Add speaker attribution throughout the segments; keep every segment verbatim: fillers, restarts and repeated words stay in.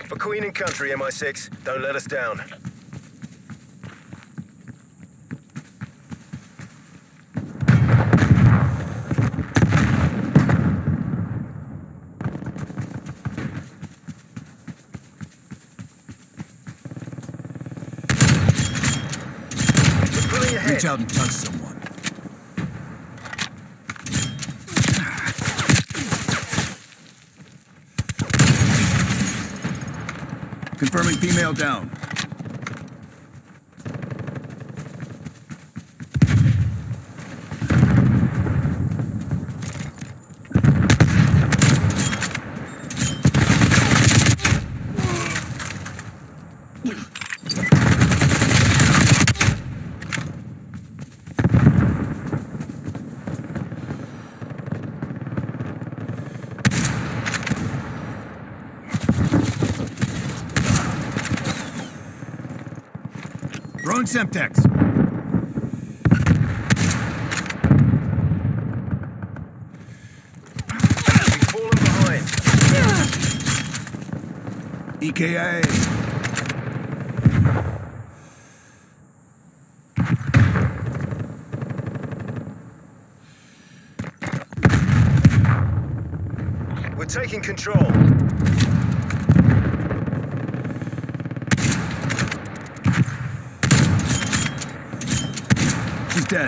Speaker 1: For Queen and Country, M I six, don't let us down.
Speaker 2: Reach out and touch someone. Confirming female down. Throwing Semtex.
Speaker 1: We've fallen behind.
Speaker 2: E K I A.
Speaker 1: We're taking control.
Speaker 2: She's dead.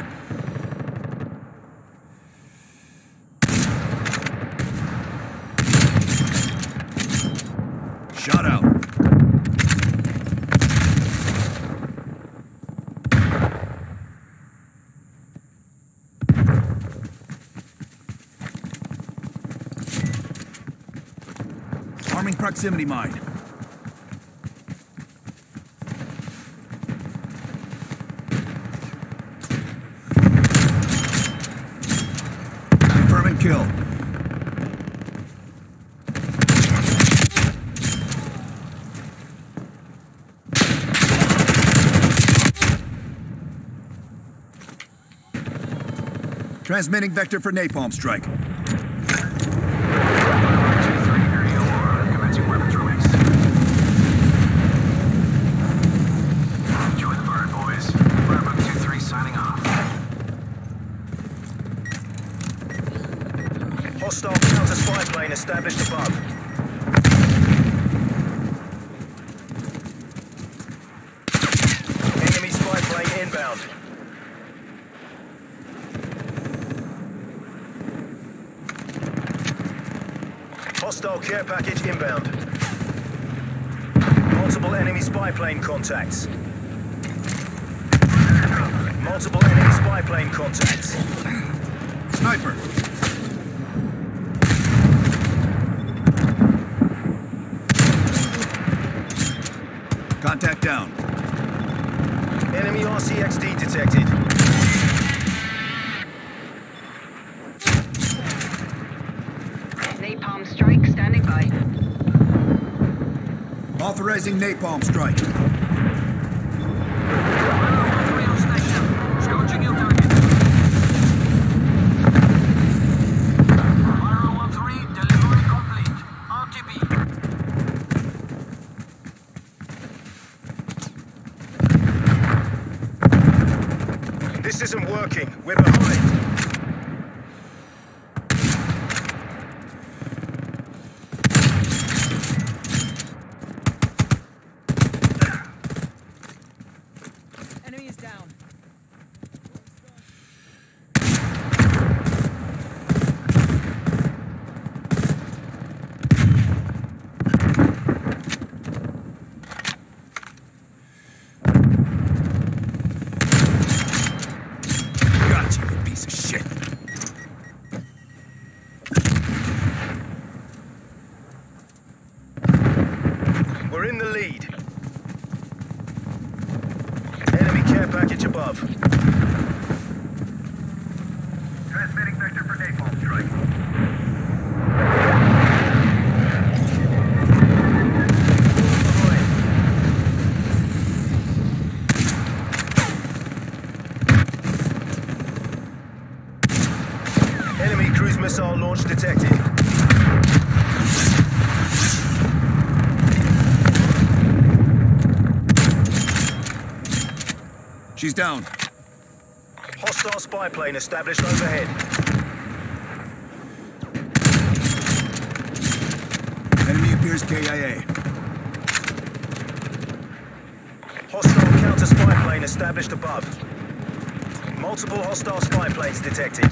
Speaker 2: Shot out. Arming proximity mine. Kill. Transmitting vector for napalm strike.
Speaker 3: Commencing weapons release. Enjoy the burn, boys. Bravo two three signing off.
Speaker 1: Hostile counter spy plane established above. Enemy spy plane inbound. Hostile care package inbound. Multiple enemy spy plane contacts. Multiple enemy spy plane contacts.
Speaker 2: Sniper. Contact down.
Speaker 1: Enemy R C X D detected.
Speaker 4: Napalm strike standing by.
Speaker 2: Authorizing napalm strike.
Speaker 3: Scouting your target. Fire one three, delivery complete. R T B.
Speaker 1: This isn't working. We're behind.
Speaker 5: Enemy is down.
Speaker 2: Got you, you piece of shit.
Speaker 1: We're in the lead. Enemy care package above.
Speaker 3: Transmitting vector for napalm strike.
Speaker 1: Enemy cruise missile launch detected.
Speaker 2: She's down.
Speaker 1: Hostile spy plane established overhead.
Speaker 2: Enemy appears K I A.
Speaker 1: Hostile counter spy plane established above. Multiple hostile spy planes detected.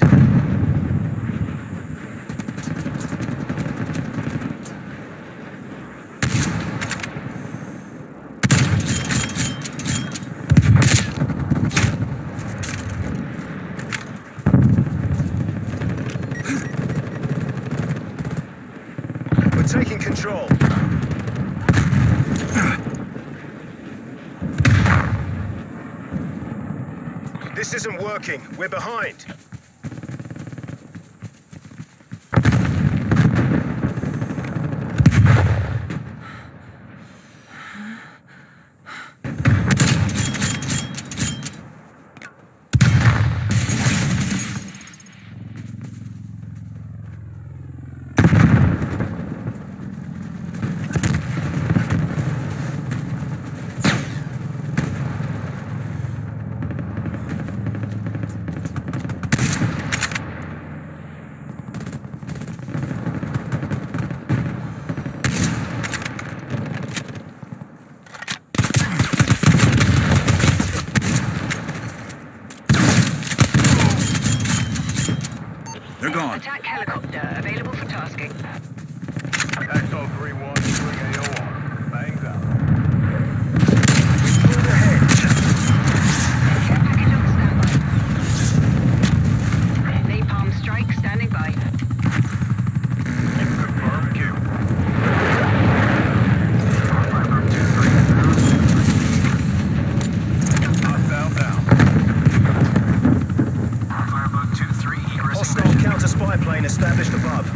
Speaker 1: We're taking control. This isn't working. We're behind.
Speaker 2: They're gone.
Speaker 4: Attack helicopter available for tasking.
Speaker 3: X O three one, bring A O R. Bangs out.
Speaker 1: Pulled ahead.
Speaker 4: Care package on standby. Napalm strike standing by.
Speaker 3: Confirm Q. Hostile down.
Speaker 6: Firebug two three, egressing
Speaker 1: Hostile counter spy plane established above.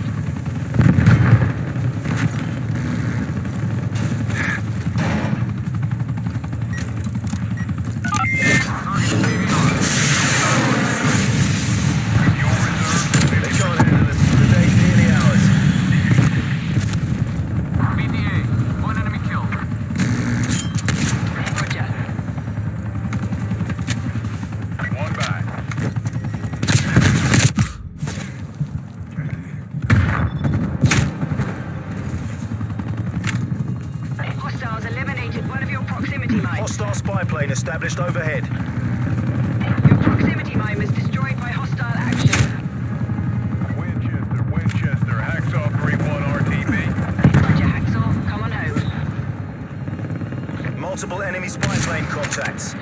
Speaker 1: They can't handle this. The day's nearly ours.
Speaker 6: B D A. One enemy killed.
Speaker 4: Roger.
Speaker 3: One back.
Speaker 4: Hostiles eliminated one of your proximity mines.
Speaker 1: Hostile spy plane established overhead.
Speaker 4: Your proximity mine was destroyed by hostile action.
Speaker 3: Winchester, Winchester, Hacksaw three one R T B.
Speaker 4: Roger, Hacksaw. Come on home.
Speaker 1: Multiple enemy spy plane contacts.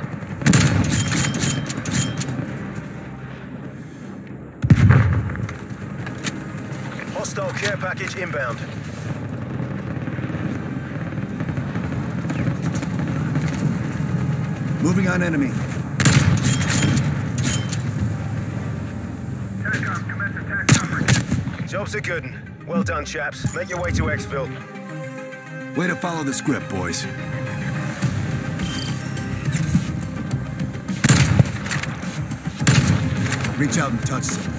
Speaker 1: Hostile care package inbound.
Speaker 2: Moving on enemy.
Speaker 3: TACOM, commence attack coverage.
Speaker 1: Job's a good one. Well done, chaps. Make your way to Exfil.
Speaker 2: Way to follow the script, boys. Reach out and touch them.